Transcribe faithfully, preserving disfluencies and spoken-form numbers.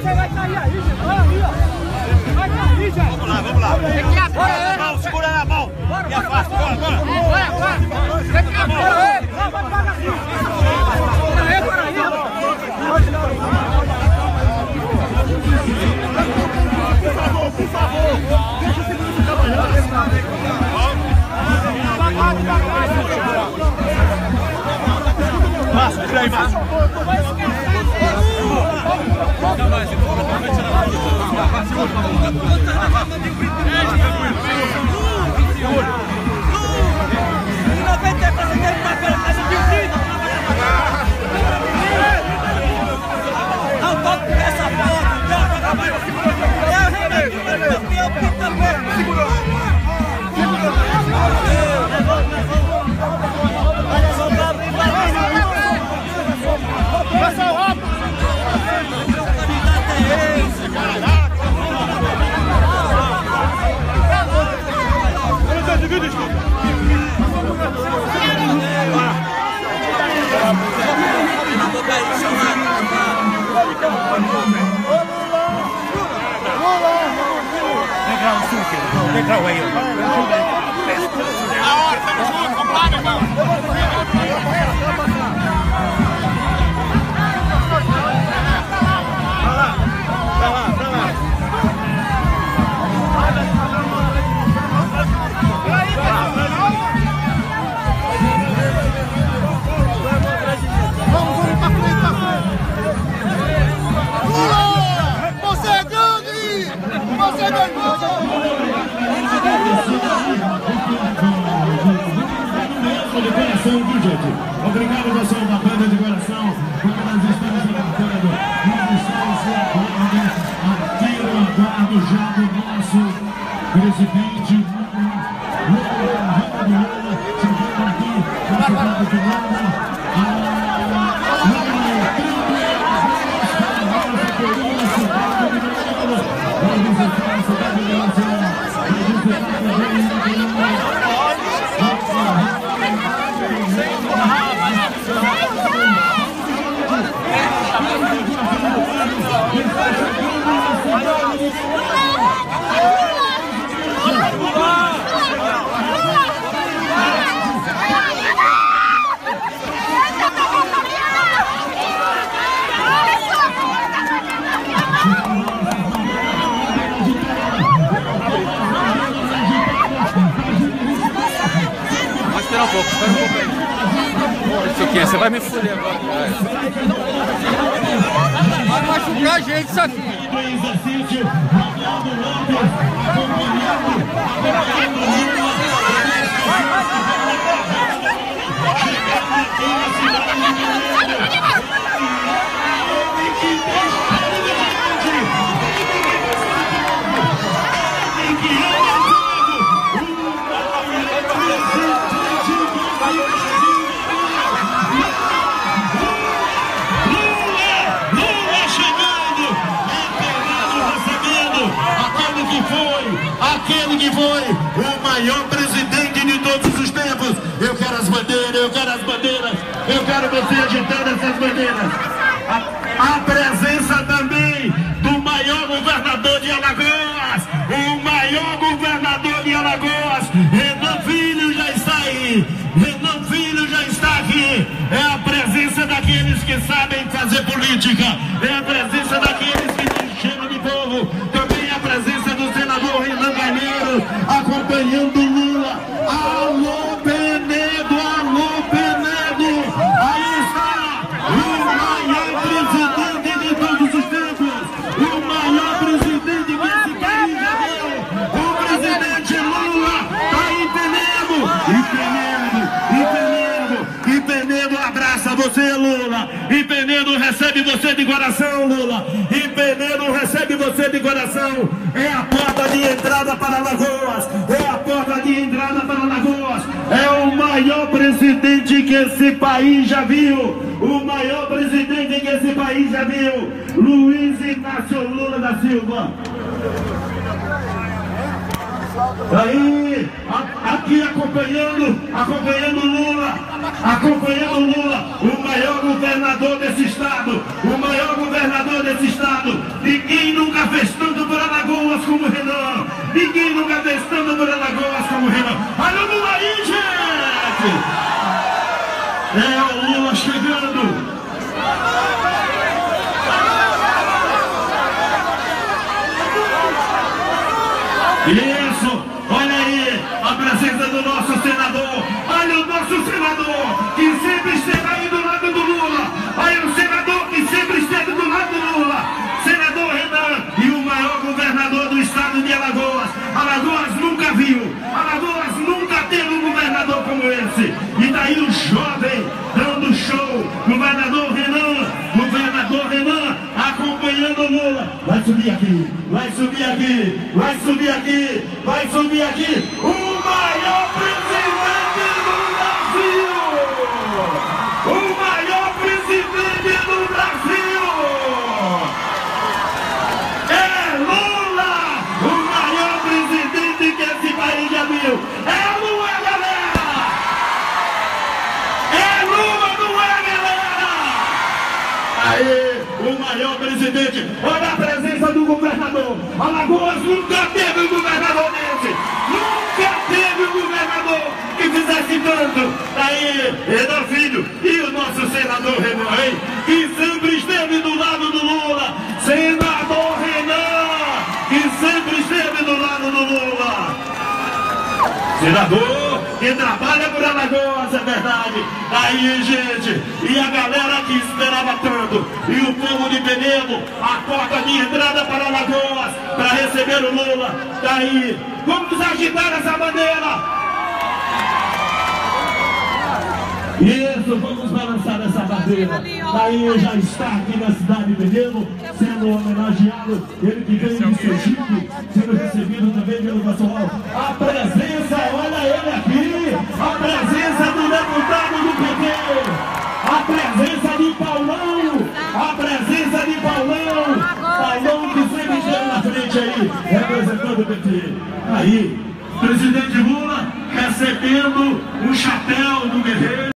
Você vai cair aí, gente. Olha aí, ó. Vai cair, gente. Vamos lá, vamos lá. Tem que ir agora, mão, segura na mão. Bora, e afasta, bora, bora. Bora, bora. Tem que ir agora. Não, vai pagar aqui. Bora aí, bora aí. Por favor, por favor. Deixa o segundo trabalhar. Devagar, devagar. Márcio, tira aí, Márcio. Não toque essa porra, Vem cá, o aí. A hora, estamos juntos, compadre, irmão. Vai lá, vai lá, vai lá. Vamos, vamos pra frente, pra frente. Lula! Você é grande! Você é grande! De coração, viu, gente? Obrigado, pessoal da banda de coração, porque nós estamos aguardando, nós estamos aguardando aqui no aguardo já do nosso presidente Lula, Lula, chegando aqui, na cidade de Lula. Espera um pouco, espera um pouco aí. Isso aqui, você vai me fuder agora. Vai machucar a gente isso aqui. Aquele que foi o maior presidente de todos os tempos. Eu quero as bandeiras, eu quero as bandeiras, eu quero você agitando essas bandeiras. A, a presença também do maior governador de Alagoas, o maior governador de Alagoas, Renan Filho já está aí, Renan Filho já está aqui. É a presença daqueles que sabem fazer política, é a presença daqueles que têm cheiro de povo, também a presença do senador Renan Galheiro, acompanhando Lula. Alô, Penedo, alô, Penedo. Aí está o maior presidente de todos os tempos, o maior presidente que esse país já viu, o presidente Lula. Está aí, Penedo. E Penedo, e Penedo, e Penedo abraça você, Lula. E Penedo recebe você de coração, Lula. E Penedo recebe você de coração. É a porta de entrada para Alagoas. É a porta de entrada para Alagoas. É o maior presidente que esse país já viu. O maior presidente que esse país já viu. Luiz Inácio Lula da Silva. Aí, a, aqui acompanhando, acompanhando Lula, acompanhando Lula, o maior governador desse estado, o maior governador desse estado. lado. Ninguém nunca fez tanto por Alagoas como o Renan. Ninguém nunca fez tanto por Alagoas como o Renan. Olha o Lula aí, gente! É o Lula chegando. Isso, olha aí a presença do nosso senador. Olha o nosso senador que sempre esteve aí do lado do Lula. Olha o senador que sempre esteve do lado do Lula. Senador Renan e o maior governador do estado de Alagoas. Alagoas nunca viu, Alagoas nunca teve um governador como esse. E daí o jovem dando show. Governador Renan, governador Renan acompanhando o Lula. Vai subir aqui, vai subir aqui, vai subir aqui, vai subir aqui. O maior presidente do Brasil! O maior presidente do Brasil! É Lula! O maior presidente que esse país já viu! É Lula, galera! É Lula, não é, galera? Aí, o maior presidente! Olha a presença do governador! Alagoas nunca teve um governador desse! Nunca teve um governador que fizesse tanto! Aí, Renan Filho e o nosso senador Renan, hein? Que sempre esteve do lado do Lula! Senador Renan! Que sempre esteve do lado do Lula! Senador que trabalha por Alagoas, é verdade. Aí, gente, e a galera que esperava tanto, e o povo de Penedo, a porta de entrada para Alagoas, para receber o Lula. Daí, vamos agitar essa bandeira. Isso, vamos balançar essa bandeira. Daí já está aqui na cidade de Penedo, sendo homenageado. Ele que veio de Sergipe, sendo recebido também pelo pessoal. A presença, olha ele aqui, a presença do deputado do P T, a presença de Paulão, a presença de Paulão, Paulão que sempre esteve na frente aí, representando o P T. Aí, presidente Lula recebendo um chapéu do guerreiro.